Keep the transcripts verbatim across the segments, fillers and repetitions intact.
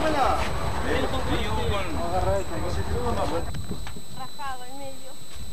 Rajado en medio.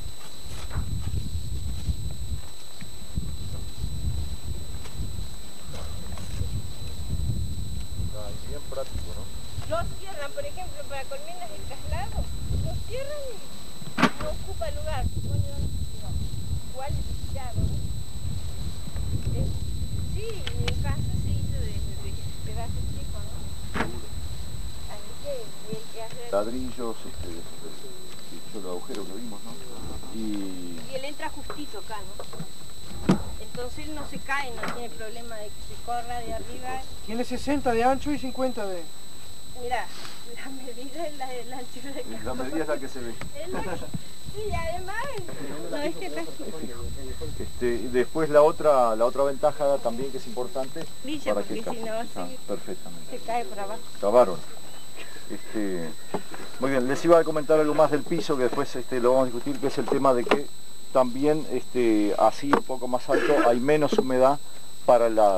Bien práctico, ¿no? Lo cierran, por ejemplo, para colmenas de traslado. Lo cierran y no ocupa lugar. Igual tirado, ¿no? Eh, sí, en casa se hizo de, de pedazos chicos, ¿no? Así que hay que hacer... Ladrillos, este, el agujero que vimos, ¿no? Y... y él entra justito acá, ¿no? Entonces él no se cae, no tiene problema de que se corra de arriba. Tiene sesenta de ancho y cincuenta de... Mira, la medida es la, la anchura de La medida es la que se ve. Es la que... Sí, además, no es que está... Este, y después la otra, la otra ventaja también que es importante... Brilla, para porque que si no, ah, así perfectamente. se cae por abajo. Acabaron. Este, muy bien, les iba a comentar algo más del piso que después este, lo vamos a discutir, que es el tema de que también este, así un poco más alto hay menos humedad para las...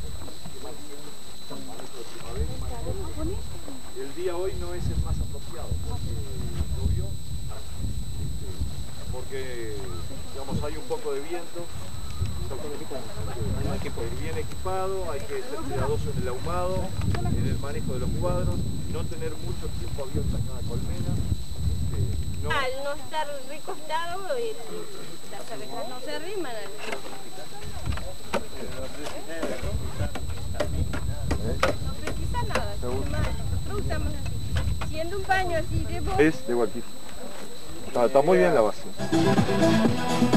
El día hoy no es el más apropiado porque llovió, este, porque digamos, hay un poco de viento, hay que ir bien equipado, hay que ser cuidadoso en el ahumado, en el manejo de los cuadros, no tener mucho tiempo abierta cada colmena. Este, no... Al no estar recostado, el, las abejas no se arriman. Al... No precisa nada, nosotros usamos así. Siendo un baño así de boca. Es de Gualquí. Está, está muy bien la base.